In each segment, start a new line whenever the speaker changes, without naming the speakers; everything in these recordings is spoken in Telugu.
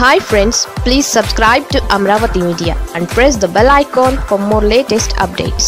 Hi friends, please subscribe to Amravati Media and press the bell icon for more latest updates.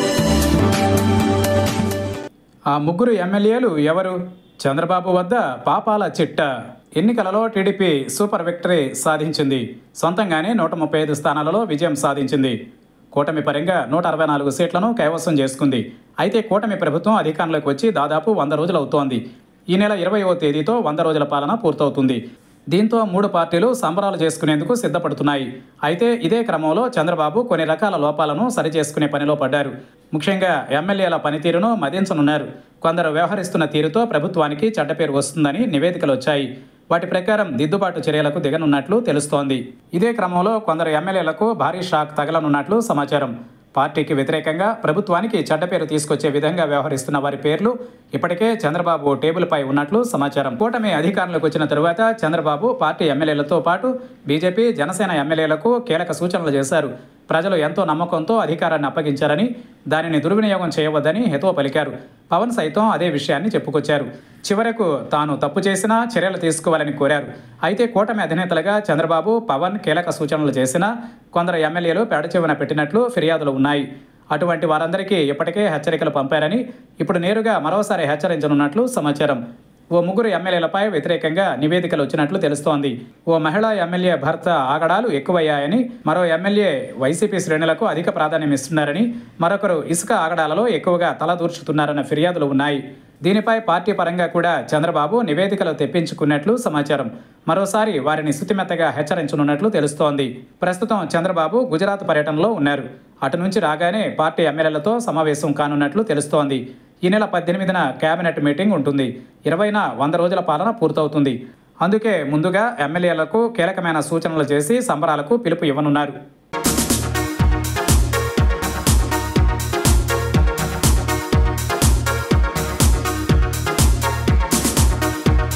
ఆ ముగ్గురు ఎమ్మెల్యేలు ఎవరు? చంద్రబాబు వద్ద పాపాల చిట్ట. ఎన్నికలలో టీడీపీ సూపర్ విక్టరీ సాధించింది. సొంతంగానే 135 స్థానాలలో విజయం సాధించింది. కూటమి పరంగా 164 సీట్లను కైవసం చేసుకుంది. అయితే కూటమి ప్రభుత్వం అధికారంలోకి వచ్చి దాదాపు 100 రోజులు అవుతోంది. ఈ నెల 20వ తేదీతో 100 రోజుల పాలన పూర్తవుతుంది. దీంతో 3 పార్టీలు సంబరాలు చేసుకునేందుకు సిద్ధపడుతున్నాయి. అయితే ఇదే క్రమంలో చంద్రబాబు కొన్ని రకాల లోపాలను సరిచేసుకునే పనిలో పడ్డారు. ముఖ్యంగా ఎమ్మెల్యేల పనితీరును మదించనున్నారు. కొందరు వ్యవహరిస్తున్న తీరుతో ప్రభుత్వానికి చెడ్డ పేరు వస్తుందని నివేదికలు వచ్చాయి. వాటి ప్రకారం దిద్దుబాటు చర్యలకు దిగనున్నట్లు తెలుస్తోంది. ఇదే క్రమంలో కొందరు ఎమ్మెల్యేలకు భారీ షాక్ తగలనున్నట్లు సమాచారం. పార్టీకి వ్యతిరేకంగా ప్రభుత్వానికి చెడ్డ పేరు తీసుకొచ్చే విధంగా వ్యవహరిస్తున్న వారి పేర్లు ఇప్పటికే చంద్రబాబు టేబుల్పై ఉన్నట్లు సమాచారం. కూటమి అధికారంలోకి వచ్చిన తరువాత చంద్రబాబు పార్టీ ఎమ్మెల్యేలతో పాటు బీజేపీ, జనసేన ఎమ్మెల్యేలకు కీలక సూచనలు చేశారు. ప్రజలు ఎంతో నమ్మకంతో అధికారాన్ని అప్పగించారని, దానిని దుర్వినియోగం చేయవద్దని హితవు పలికారు. పవన్ సైతం అదే విషయాన్ని చెప్పుకొచ్చారు. చివరకు తాను తప్పు చేసినా చర్యలు తీసుకోవాలని కోరారు. అయితే కూటమి అధినేతలుగా చంద్రబాబు, పవన్ కీలక సూచనలు చేసినా కొందరు ఎమ్మెల్యేలు పెడచెవిన పెట్టినట్లు ఫిర్యాదులు ఉన్నాయి. అటువంటి వారందరికీ ఇప్పటికే హెచ్చరికలు పంపారని, ఇప్పుడు నేరుగా మరోసారి హెచ్చరించనున్నట్లు సమాచారం. ఓ ముగ్గురు ఎమ్మెల్యేలపై వ్యతిరేకంగా నివేదికలు వచ్చినట్లు తెలుస్తోంది. ఓ మహిళా ఎమ్మెల్యే భర్త ఆగడాలు ఎక్కువయ్యాయని, మరో ఎమ్మెల్యే వైసీపీ శ్రేణులకు అధిక ప్రాధాన్యం ఇస్తున్నారని, మరొకరు ఇసుక ఆగడాలలో ఎక్కువగా తలదూర్చుతున్నారన్న ఫిర్యాదులు ఉన్నాయి. దీనిపై పార్టీ పరంగా కూడా చంద్రబాబు నివేదికలు తెప్పించుకున్నట్లు సమాచారం. మరోసారి వారిని శుతిమెత్తగా హెచ్చరించనున్నట్లు తెలుస్తోంది. ప్రస్తుతం చంద్రబాబు గుజరాత్ పర్యటనలో ఉన్నారు. అటు నుంచి రాగానే పార్టీ ఎమ్మెల్యేలతో సమావేశం కానున్నట్లు తెలుస్తోంది. ఈ నెల 18న కేబినెట్ మీటింగ్ ఉంటుంది. 20న 100 రోజుల పాలన పూర్తవుతుంది. అందుకే ముందుగా ఎమ్మెల్యేలకు కీలకమైన సూచనలు చేసి సంబరాలకు పిలుపు ఇవ్వనున్నారు.